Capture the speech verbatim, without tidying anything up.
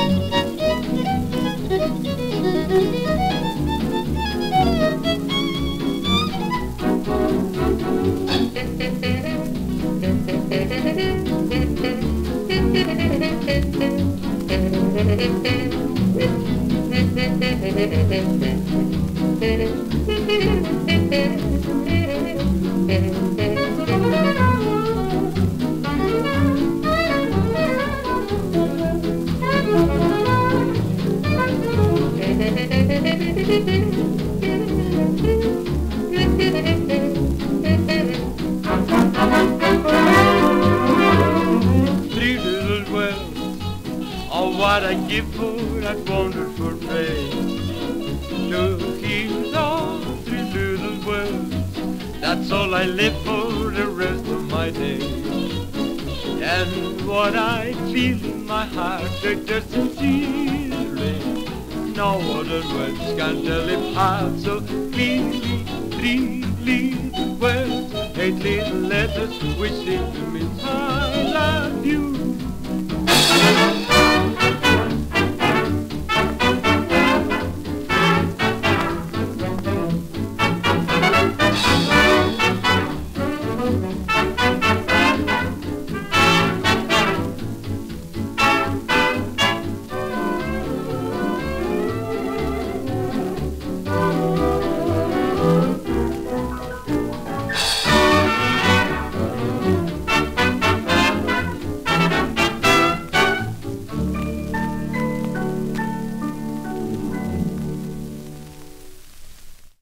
What I give for that wonderful place to heal all three little wells. That's all I live for the rest of my days. And what I feel in my heart, it just sincerely, no other words can tell it half so clearly. Three little wells, eight little letters, which seem to mean my life.